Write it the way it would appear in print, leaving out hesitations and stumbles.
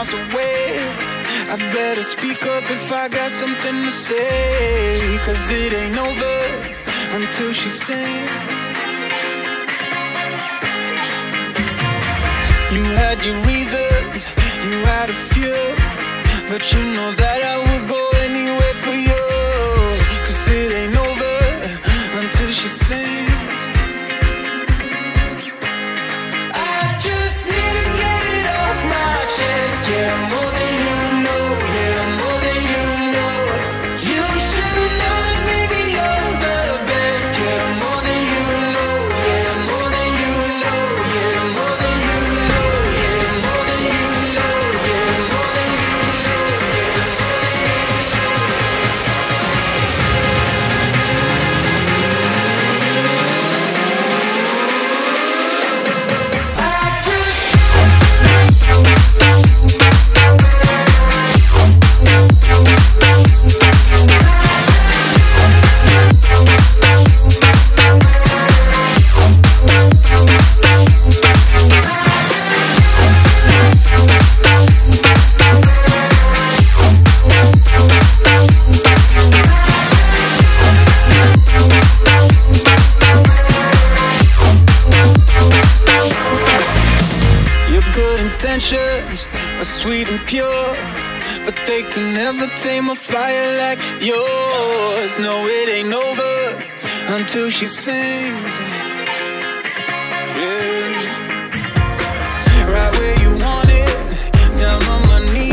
miles away. I better speak up if I got something to say, 'cause it ain't over until she sings. You had your reasons, you had a few, but you know that I would go anywhere for you, 'cause it ain't over until she sings. I just need to get it off my chest, yeah, more than you know, yeah, more than you know. You should know that, baby, you're the best, yeah, more than you know, yeah, more than you know, yeah, more than you know, yeah, more than you know, yeah, more than you intentions are sweet and pure, but they can never tame a fire like yours. No, it ain't over until she sings. Yeah. Right where you want it, down on my knees.